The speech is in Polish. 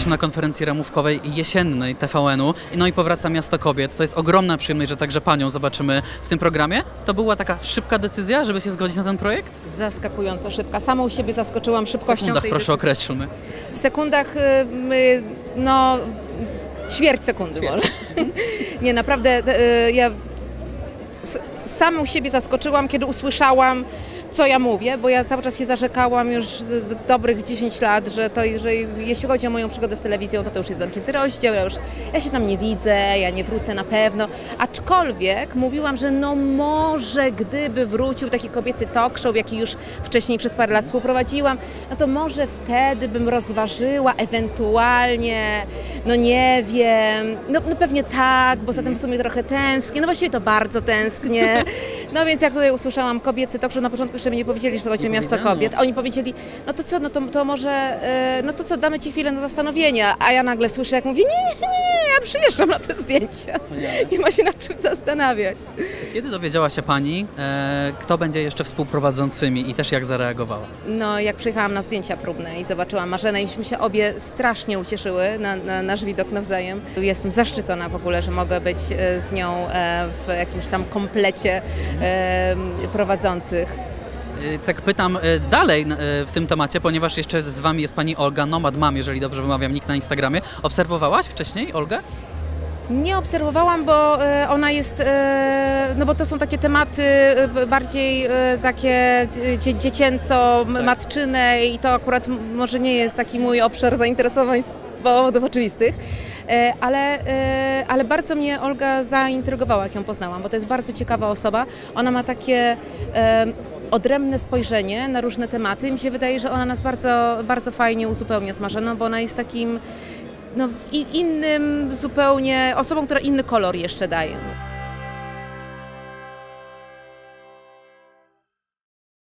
Jesteśmy na konferencji ramówkowej jesiennej TVN-u, no i powraca Miasto Kobiet. To jest ogromna przyjemność, że także Panią zobaczymy w tym programie. To była taka szybka decyzja, żeby się zgodzić na ten projekt? Zaskakująco szybka. Samą siebie zaskoczyłam szybkością. W sekundach, proszę określmy. W sekundach, no, ćwierć sekundy może. Nie, naprawdę, ja samą siebie zaskoczyłam, kiedy usłyszałam, co ja mówię, bo ja cały czas się zarzekałam już dobrych 10 lat, że jeśli chodzi o moją przygodę z telewizją, to już jest zamknięty rozdział, ja się tam nie widzę, ja nie wrócę na pewno. Aczkolwiek mówiłam, że no może gdyby wrócił taki kobiecy talk show, jaki już wcześniej przez parę lat współprowadziłam, no to może wtedy bym rozważyła ewentualnie, no nie wiem, no pewnie tak, bo za tym w sumie trochę tęsknię, no właściwie to bardzo tęsknię. No więc jak tutaj usłyszałam kobiecy talk show, na początku jeszcze mi nie powiedzieli, że to chodzi o Miasto Kobiet. Oni powiedzieli, no to co, no to może, no to co, damy Ci chwilę na zastanowienie. A ja nagle słyszę, jak mówię, nie, ja przyjeżdżam na te zdjęcia. Nie ma się nad czym zastanawiać. Kiedy dowiedziała się Pani, kto będzie jeszcze współprowadzącymi i też jak zareagowała? No jak przyjechałam na zdjęcia próbne i zobaczyłam Marzenę i myśmy się obie strasznie ucieszyły na nasz widok nawzajem. Jestem zaszczycona w ogóle, że mogę być z nią w jakimś tam komplecie prowadzących. Tak pytam dalej w tym temacie, ponieważ jeszcze z Wami jest Pani Olga Nomad Mam, jeżeli dobrze wymawiam nick na Instagramie. Obserwowałaś wcześniej Olgę? Nie obserwowałam, bo ona jest, no bo to są takie tematy bardziej takie dziecięco-matczyne i to akurat może nie jest taki mój obszar zainteresowań z powodów oczywistych, ale bardzo mnie Olga zaintrygowała, jak ją poznałam, bo to jest bardzo ciekawa osoba. Ona ma takie odrębne spojrzenie na różne tematy i mi się wydaje, że ona nas bardzo, bardzo fajnie uzupełnia z Marzeną, bo ona jest takim, no, innym zupełnie osobą, która inny kolor jeszcze daje.